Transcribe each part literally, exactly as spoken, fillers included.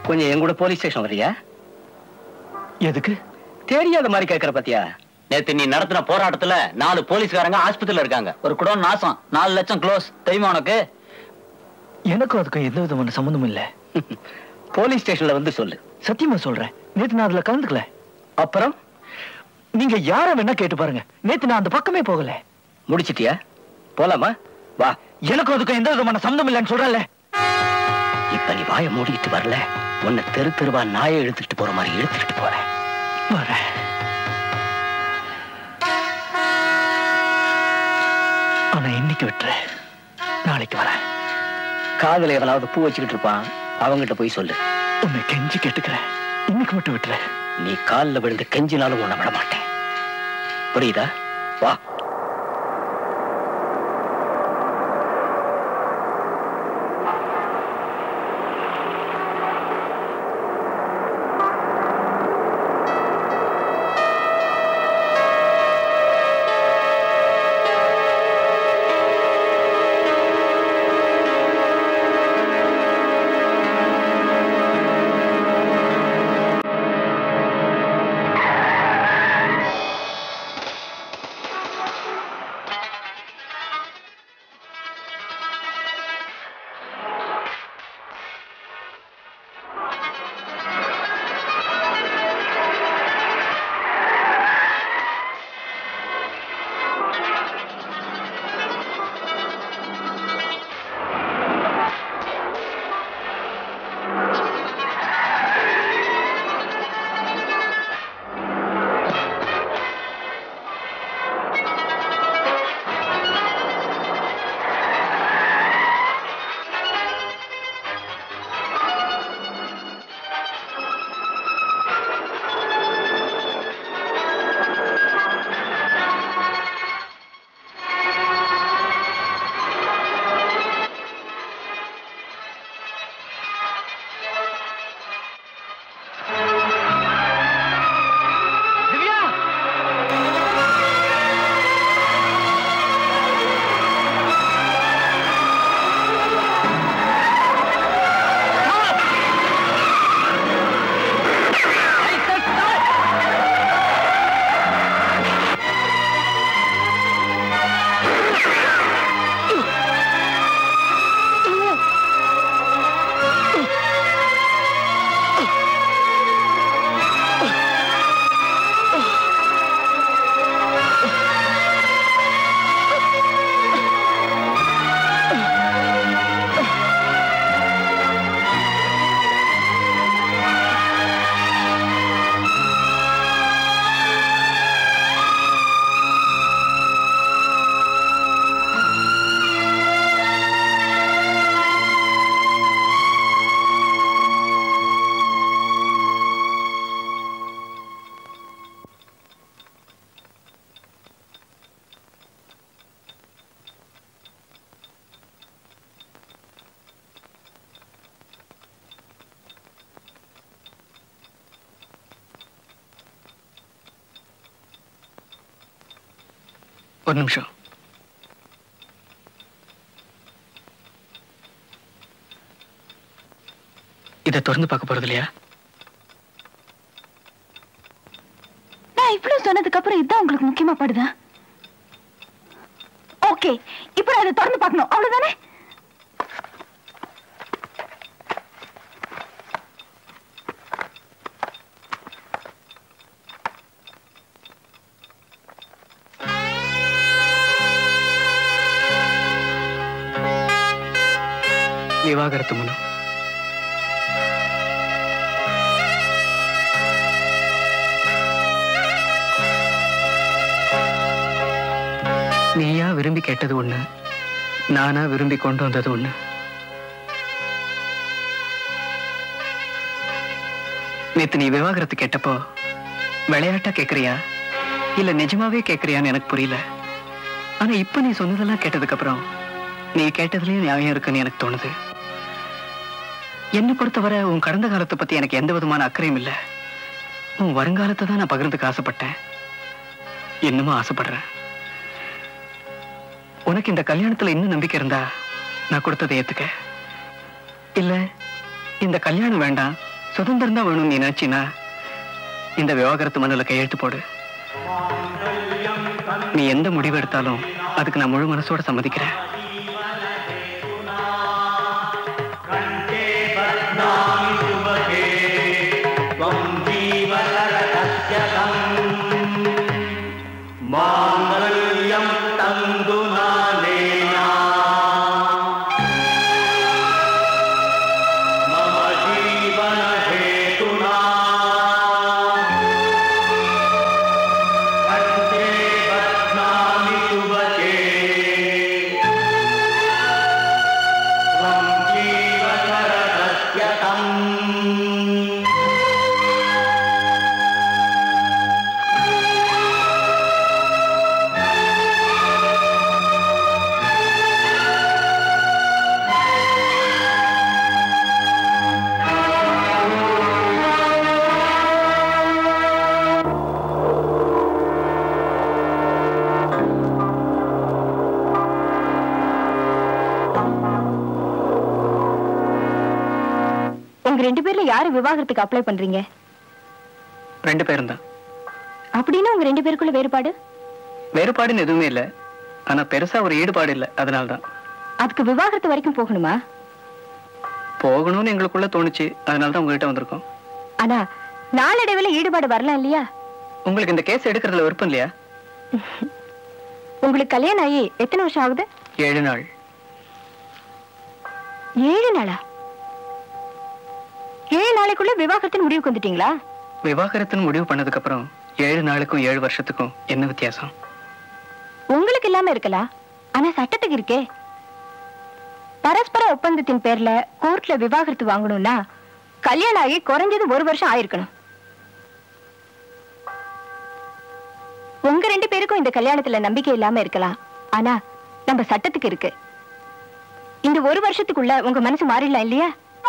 கொஞ்சம் என் கூட police station வரியா? எதுக்கு? தெரியாத மாதிரி கேட்கற பாத்தியா? நேத்து நீ நடத்தின போராட்டத்துல நாலு போலீஸ்காரங்க ஆஸ்பத்திரியில இருக்காங்க. ஒரு குடோன் நாசம், நாலு லட்சம் க்ளோஸ். தெரியுமா உனக்கு? எனக்கும் அதுக்கும் எந்த விதமான சம்பந்தமும் இல்ல. போலீஸ் ஸ்டேஷன்ல வந்து சொல்லு. சத்தியமா சொல்றேன், நேத்து நான் அதுல கலந்துக்கல. அப்புறம் நீங்க யார வேணா கேட்டு பாருங்க, நேத்து நான் அந்த பக்கமே போகல. முடிச்சிட்டியா? போலாமா? வா. எனக்கும் அதுக்கும் எந்த விதமான சம்பந்தம் இல்லைன்னு சொல்றேன்ல. இப்ப நீ வாயை மூடிட்டு வரல, உன்னை தெரு தெருவா நாயை இழுத்துட்டு போற மாதிரி இழுத்துட்டு போறேன். வரேன். ஆனா இன்னைக்கு விட்டுரு, நாளைக்கு வரேன். காதல எவனாவது பூ வச்சுக்கிட்டு இருப்பான், அவங்கிட்ட போய் சொல்லு. உன்னை கெஞ்சி கேட்டுக்கிறேன், இன்னைக்கு மட்டும் விட்டுரு. நீ காலில் விழுந்து கெஞ்சினாலும் உன்னை விட மாட்டேன். புரியுதா? வா. ஒரு நிமிஷம். இதை திறந்து பார்க்க போறது இல்லையா? நான் இவ்வளவு சொன்னதுக்கு அப்புறம் இதுதான் உங்களுக்கு முக்கியமா படுதா? ஓகே, இப்ப நான் இதை திறந்து பார்க்கணும், அவ்வளவுதானே? விவாகரத்து மனு. நீயா விரும்பி கேட்டது ஒண்ணு, நானா விரும்பி கொண்டு வந்தது ஒண்ணு. நேத்து நீ விவாகரத்து கேட்டப்போ விளையாட்டா கேக்குறியா இல்ல நிஜமாவே கேக்குறியான்னு எனக்கு புரியல. ஆனா இப்ப நீ சொன்னதெல்லாம் கேட்டதுக்கு அப்புறம் நீ கேட்டதுலயும் நியாயம் இருக்குன்னு எனக்கு தோணுது. என்னை பொறுத்தவரை உன் கடந்த காலத்தை பத்தி எனக்கு எந்த விதமான அக்கறையும் இல்லை. உன் வருங்காலத்தை தான் நான் பகிர்ந்துக்க ஆசைப்பட்டேன், இன்னமும் ஆசைப்படுறேன். உனக்கு இந்த கல்யாணத்துல இன்னும் நம்பிக்கை இருந்தா நான் கொடுத்ததை ஏத்துக்க. இல்ல இந்த கல்யாணம் வேண்டாம், சுதந்திரம் தான் வேணும் நீ நினைச்சினா இந்த விவாகரத்து மனுல கையெழுத்து போடு. நீ எந்த முடிவு எடுத்தாலும் அதுக்கு நான் முழு மனசோட சம்மதிக்கிறேன். ரெண்டு பேர்ல யாரு விவாகரத்துக்கு அப்ளை பண்றீங்க? ரெண்டு பேரும் தான். அப்படின்னா உங்க ரெண்டு பேருக்குள்ள வேறுபாடு? வேறுபாடுன்னு எதுவுமே இல்ல, ஆனா பெருசா ஒரு ஈடுபாடு இல்ல, அதனால தான். அதுக்கு விவாகரத்து வரைக்கும் போகணுமா? போகணும்னு எங்களுக்குள்ள தோணுச்சு, அதனால தான் உங்ககிட்ட வந்திருக்கோம். ஆனா நாளடைவில் ஈடுபாடு வரலாம் இல்லையா? உங்களுக்கு இந்த கேஸ் எடுக்கிறதுல விருப்பம் இல்லையா? உங்களுக்கு கல்யாணம் ஆகி எத்தனை வருஷம் ஆகுது? ஏழு நாள். ஏழு நாளா? ஏழு நாளைக்குள்ள விவாகரத்தின் முடிவுக்கு வந்துட்டீங்களா? விவாகரத்தின் முடிவு பண்ணதுக்கு அப்புறம் ஏழு நாளுக்கும் ஏழு வருஷத்துக்கும் என்ன வித்தியாசம்? உங்களுக்கு இல்லாம இருக்கலாம், ஆனா சட்டத்துக்கு இருக்கே. பரஸ்பர ஒப்பந்தத்தின் பேர்ல கோர்ட்ல விவாகரத்து வாங்கணும்னா கல்யாணம் ஆகி குறைஞ்சது ஒரு வருஷம் ஆயிருக்கணும். உங்க ரெண்டு பேருக்கும் இந்த கல்யாணத்துல நம்பிக்கை இல்லாம இருக்கலாம், ஆனா நம்ம சட்டத்துக்கு இருக்கு. இந்த ஒரு வருஷத்துக்குள்ள உங்க மனசு மாறிடலாம் இல்லையா?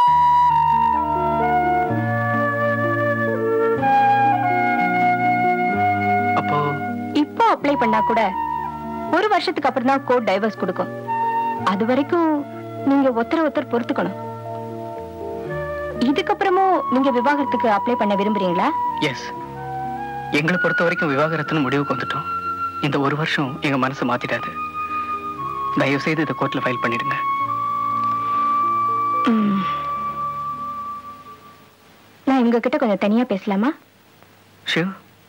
அப்போ இப்போ அப்ளை பண்ணா கூட ஒரு வருஷத்துக்கு அப்புறம் தான் கோர்ட் டைவர்ஸ் கொடுக்கும். அது வரைக்கும் நீங்க ஒருத்தர ஒருத்தர் பொறுத்துக்கணும். இதுக்கப்புறமும் நீங்க விவாகரத்துக்கு அப்ளை பண்ண விரும்புறீங்களா? எஸ். எங்களை பொறுத்த வரைக்கும் விவாகரத்துன்னு முடிவுக்கு வந்துட்டோம். இந்த ஒரு வருஷம் எங்க மனசு மாத்திடாது. தயவு செய்து இதை கோர்ட்ல ஃபைல் பண்ணிடுங்க. நான் உங்க கிட்ட கொஞ்சம் தனியா பேசலாமா? ஷூர்.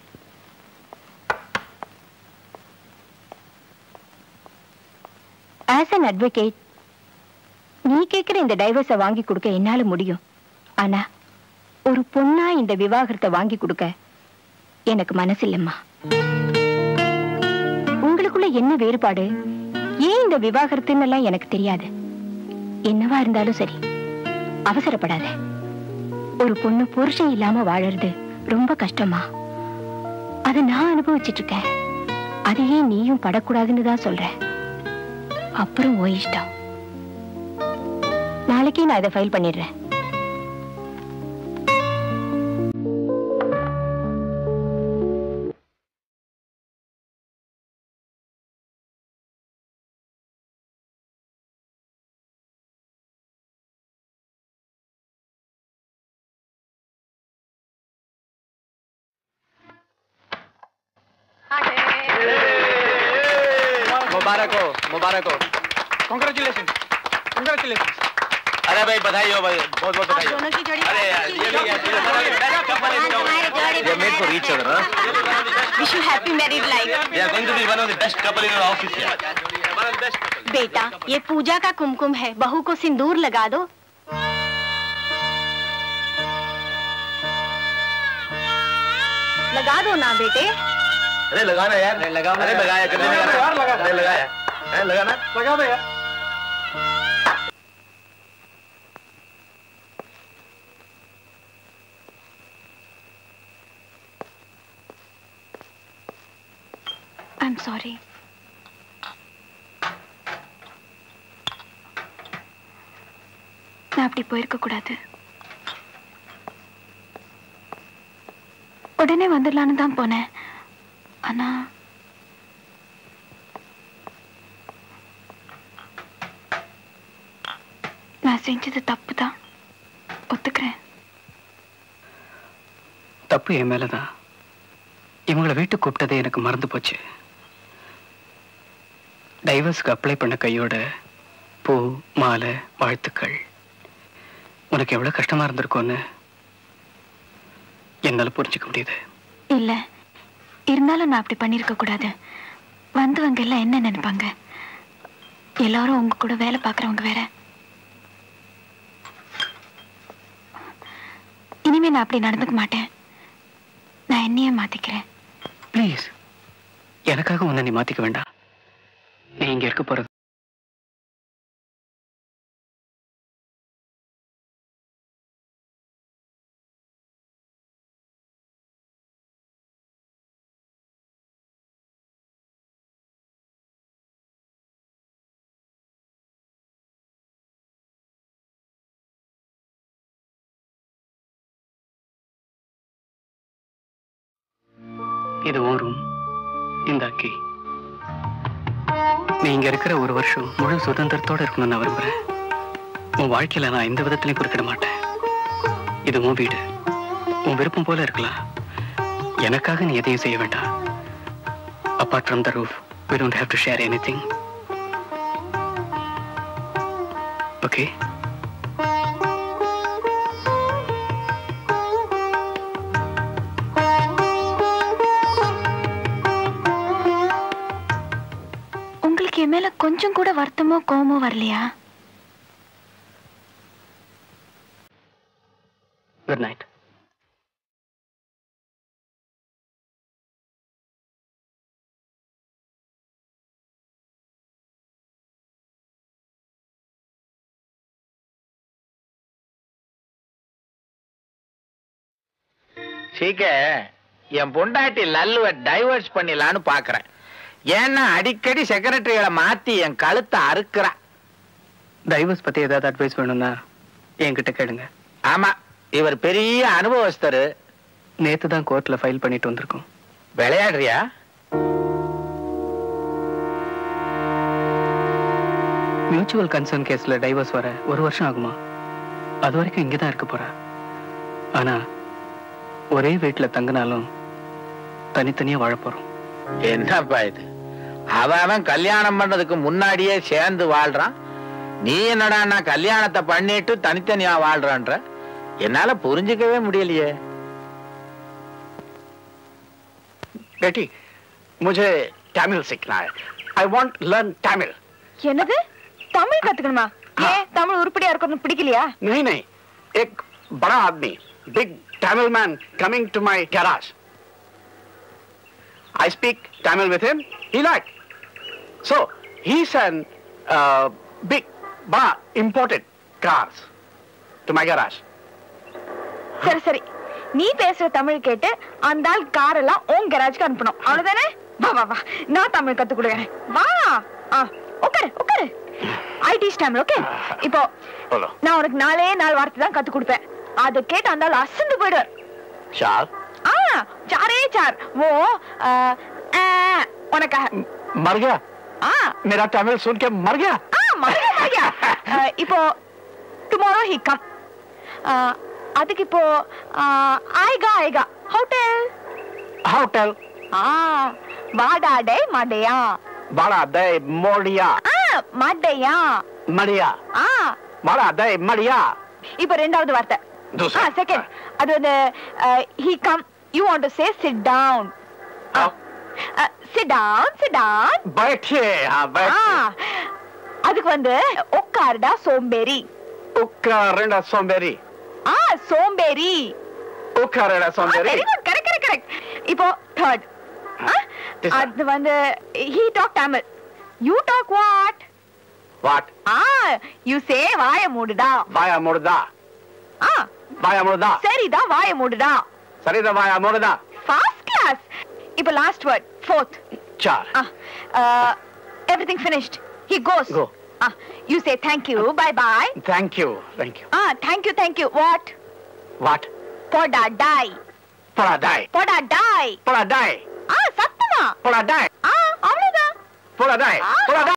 ஆஸ் அன் அட்வொகேட், நீ கேட்கிற இந்த டைவர்ஸை வாங்கி கொடுக்க என்னால முடியும். ஆனா ஒரு பொண்ணா இந்த விவாகரத்தை வாங்கி கொடுக்க எனக்கு மனசு இல்லம்மா. உங்களுக்குள்ள என்ன வேறுபாடு, ஏன் இந்த விவாகரத்துன்னு எல்லாம் எனக்கு தெரியாது. என்னவா இருந்தாலும் சரி, அவசரப்படாத. ஒரு பொண்ணு புருஷன் இல்லாம வாழறது ரொம்ப கஷ்டமா. அதை நான் அனுபவிச்சிட்டு இருக்கேன். அதையே நீயும் படக்கூடாதுன்னு தான் சொல்றேன். அப்புறம் ஓ இஷ்டம். நாளைக்கே நான் இதை ஃபைல் பண்ணிடுறேன். मुबारक हो, मुबारक हो। Congratulations, congratulations। अरे भाई बधाई हो भाई, बहुत बहुत बधाई हो। अरे यार ये भी है, best couple in town. We are made for each other, huh? Wish you happy married life. We are going to be one of the best couple in our office here. One of the best couple. बेटा, ये पूजा का कुमकुम है, बहू को सिंदूर लगा दो। लगा दो ना बेटे। अरे लगाना यार, लगा अरे लगाया करने लगाना यार, लगा अरे लगाया है, लगाना लगा दो यार। I'm sorry. நான் அப்படி போயிருக்க கூடாது. உடனே வந்துடலான்னு தான் போனேன். ஆனா நான் செஞ்சது தப்பு தான், ஒத்துக்கிறேன். தப்பு என் மேலதான். இவங்களை வீட்டுக்கு கூப்பிட்டதே எனக்கு மறந்து போச்சு. டைவர்ஸ்க்கு அப்ளை பண்ண கையோட பூ மாலை வாழ்த்துக்கள். உனக்கு எவ்வளவு கஷ்டமா இருந்திருக்கும்னு என்னால புரிஞ்சுக்க முடியுது. இல்ல, இருந்தாலும் நான் அப்படி பண்ணிருக்க கூடாது. வந்தவங்க எல்லாம் என்ன நினைப்பாங்க? எல்லாரும் உங்க கூட வேலை பார்க்கறவங்க வேற. இனிமே நான் அப்படி நடந்துக்க மாட்டேன். நான் என்னையே மாத்திக்கிறேன். ப்ளீஸ், எனக்காக உன்னை நீ மாத்திக்க வேண்டாம். நீ இங்க இருக்க போறது இது ஒரு ரூம். இந்த அக்கி. நீ இங்க இருக்கிற ஒரு வருஷம் முழு சுதந்திரத்தோட இருக்கணும்னு நான் விரும்புறேன். உன் வாழ்க்கையில நான் எந்த விதத்திலையும் குறுக்கிட மாட்டேன். இது உன் வீடு, உன் விருப்பம் போல இருக்கலாம். எனக்காக நீ எதையும் செய்ய வேண்டாம். Apart from the roof, we don't have to share anything. Okay? என் மேல கொஞ்சம் கூட வருத்தமோ கோவமோ வரலையா? Good night. சீக்க, என் பொண்டாட்டி லல்லுவ டைவர்ஸ் பண்ணிடலான்னு பாக்குறேன். ஏன்னா அடிக்கடி செக்ரட்டரிகளை மாத்தி என் கழுத்தை அறுக்கிறா. டைவர்ஸ் பத்தி ஏதாவது அட்வைஸ் வேணும்னா என்கிட்ட கேளுங்க. ஆமா, இவர் பெரிய அனுபவஸ்தரு. நேத்து தான் கோர்ட்ல ஃபைல் பண்ணிட்டு வந்திருக்கோம். விளையாடுறியா? மியூச்சுவல் கன்சர்ன் கேஸ்ல டைவர்ஸ் வர ஒரு வருஷம் ஆகுமா? அது வரைக்கும் இங்கதான் இருக்க போறா. ஆனா ஒரே வீட்டுல தங்கினாலும் தனித்தனியா வாழ போறோம். என்னப்பா இது? அவன் கல்யாணம் பண்ணதுக்கு முன்னாடியே சேர்ந்து வாழ்றான். நீ என்னடா நான் கல்யாணத்தை பண்ணிட்டு தனித்தனியா வாழ்றான்ற? என்னால புரிஞ்சுக்கவே முடியலையே. बेटी, मुझे तमिल सीखना है. I want to learn Tamil. என்னது? தமிழ் கத்துக்கணுமா? ஏன் தமிழ் உருப்படியா இருக்கணும் பிடிக்கலையா? नहीं नहीं, एक बड़ा आदमी, big Tamil man coming to my garage. I speak Tamil with him. He like. So he's an uh, big, bada imported cars to my garage. சரி சரி, நீ பேசுற தமிழ் கேட்டு அந்த ஆள் கார் எல்லாம் உன் கராஜ்க்கு அனுப்பணும், அவ்வளவுதானே? வா வா வா, நான் தமிழ் கத்து கொடுக்குறேன். வா. ஆ, உட்காரு உட்காரு. ஐடி ஸ்டாம்ல ஓகே. இப்போ நான் உனக்கு நாலே நாலு வார்த்தை தான் கத்து கொடுப்பேன். அதை கேட்டு அந்த ஆள் அசந்து போயிடுவார். चार. ஆ, चारे चार. वो உனக்காக. मर गया? ஆ, मेरा तमिल सुन के मर गया? ஆ, மर गया मर गया. இப்போ tomorrow he come. அதுக்கு இப்போ ஆயிகா ஆயிகா ஹோட்டல். होटल. ஆ, வாடா டே மடையா. बड़ा दे मोड़िया. ஆ, மடையா. मड़िया. ஆ, बड़ा दे मड़िया. இப்போ ரெண்டாவது வார்த்தை. दूसरा. ஆ, செகண்ட். அது வந்து he come, you want to say sit down. आओ. sit down sit down. बैठिए. हाँ ஆ, बैठिए. அதுக்கு வந்து உட்காருடா சோம்பேறி. उक्कारेड़ा सोंबेरी. ஆ, சோம்பேறி. उक्कारेड़ा सोंबेरी. Very good, correct correct correct. இப்போ third. அது வந்து he talk Tamil, you talk what? What? Ah, you say வாய மூடுடா. वाया मुर्दा. ஆ, वाया मुर्दा. சரிடா வாய மூடுடா. सरीदा वाया मुर्दा. First class. இப்போ லாஸ்ட் வேர்ட், fourth. चार. Ah, uh, everything finished. He goes. Go. Ah, you say thank you, bye bye. Thank you. Thank you. Ah, thank you, thank you. What? What? Poda die. Poda die. Poda die. Poda die. Ah, சத்தமா. Poda die. Ah, அவ்வளவுதான். Poda die. Ah. Poda die.